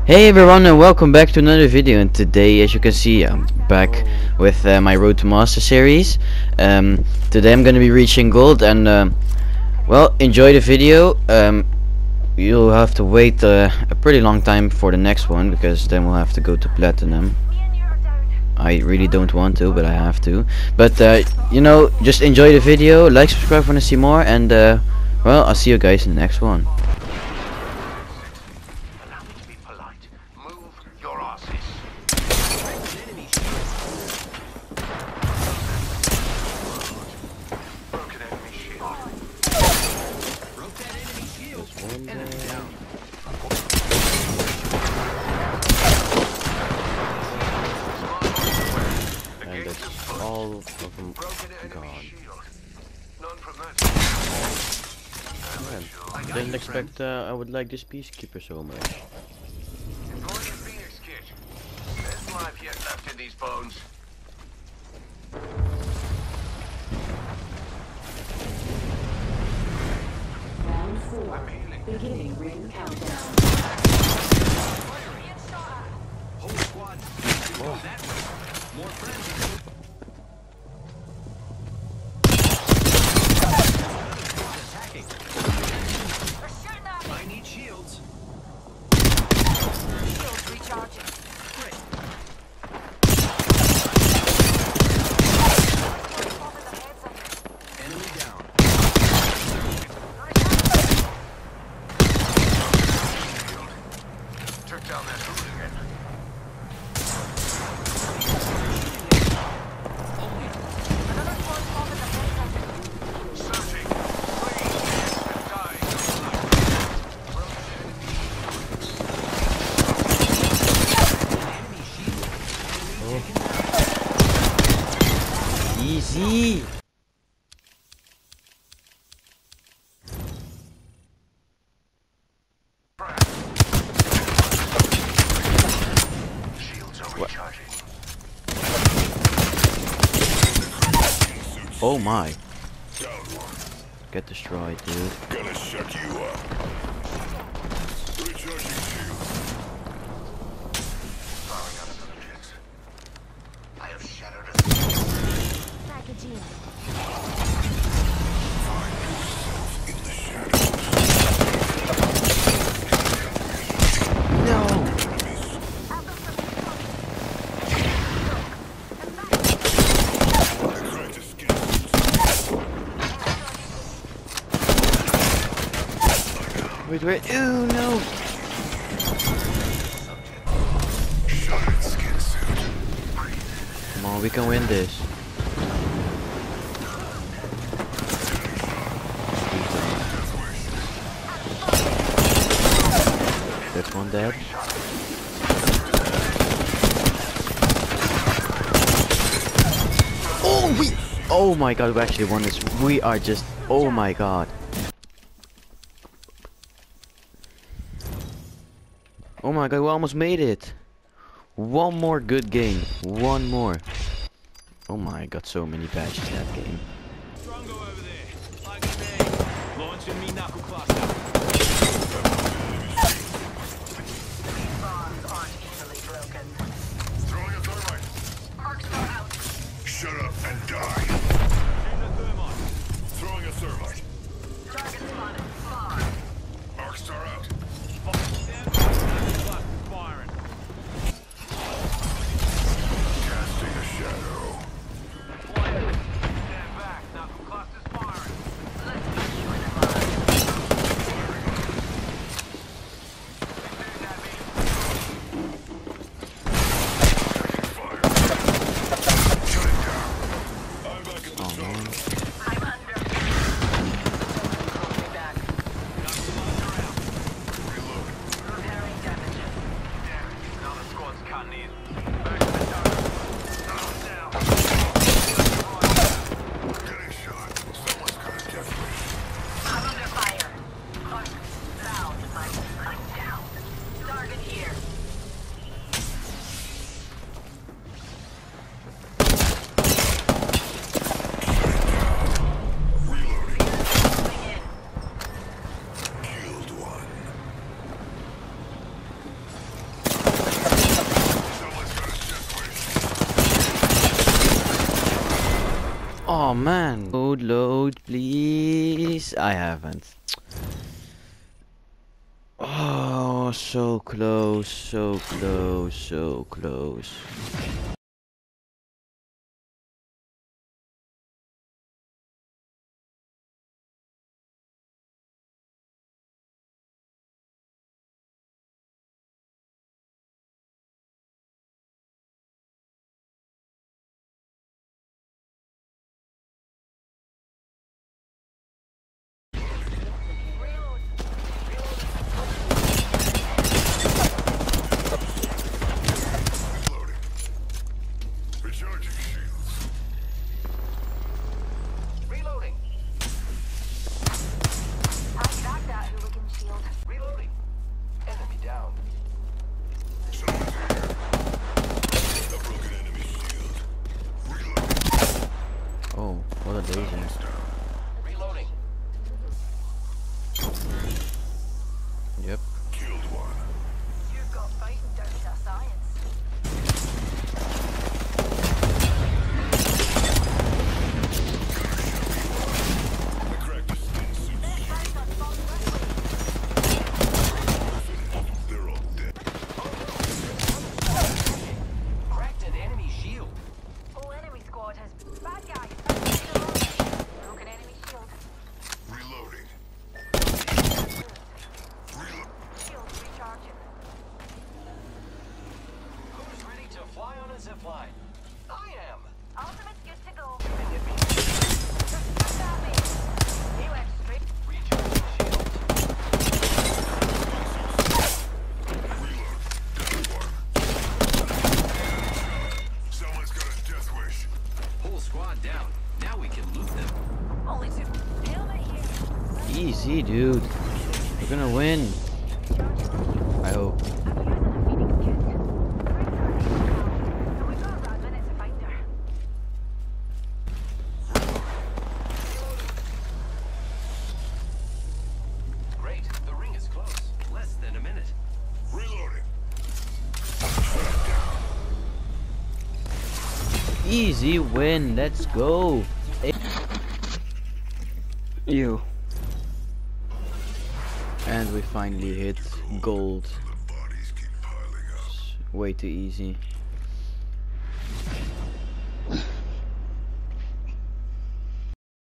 Hey everyone, and welcome back to another video. And today, as you can see, I'm back with my Road to Master series. Today I'm gonna be reaching gold, and well, enjoy the video. You'll have to wait a pretty long time for the next one, because then we'll have to go to platinum. I really don't want to, but I have to. But you know, just enjoy the video, like, subscribe if you want to see more, and well, I'll see you guys in the next one. All of them gone. Man, didn't expect I would like this Peacekeeper so much. There's life yet left in these bones. Round 4. Beginning ring countdown. Whole squad. That way. More friends. Attacking. I need shields. Shields recharging. Great. Enemy down. Took down that hooligan. Another squad bomb in the head center. Searching. Please. Die. Easy. Shields are recharging. Oh my. Get destroyed, dude. Gonna shut you up. Recharging shield. Firing on another jet. I have shattered a Packaging. Find yourself in the shadows. No. Trying to skip. Wait. Ooh, no. Shattered skin suit. Come on, we can win this. That's one dead. Oh my god, we actually won this. We are just, oh my god. Oh my god, we almost made it. One more good game. One more. Oh my, I got so many badges that game. Drongo over there. Like me. Launching me knuckle cluster. Bombs aren't easily broken. Throwing a thermite. Arcs are out. Shut up and die. Shooting a thermite. Throwing a thermite. Target spotted. Far. Arc star out. Firing. Casting a shadow. Stand back. Knuckle cluster's firing. Let's get you in the mud. Oh man. Load, please. I haven't. Oh, so close, so close, so close. Reloading. Recharging shields. Reloading. I cracked that hooligan shield. Reloading. Enemy down. Someone's here. A broken enemy shield. Reloading. Oh, what a daisy. Reloading. Yep. Killed one. You've got fighting down to science. I cracked a skin suit. Fighting on bomb They're all dead. Cracked an enemy shield. whole enemy squad has bad guys. Broken enemy shield. Reloading. Reload. Shield recharging. Who's ready to fly on a zipline? I am. Ultimate's good to go. They hit me. Just that me. He went straight. Recharging shield. Reload. Down one. Someone's got a death wish. Whole squad down. Now we can loot them. Only two. Helmet here. Easy, dude. We're gonna win. I hope. I'm using a Phoenix kit. So we've got around a minute to find her. Great. The ring is close. Less than a minute. Reloading. Easy win. Let's go. You. And we finally hit gold. The bodies keep piling up. Way too easy.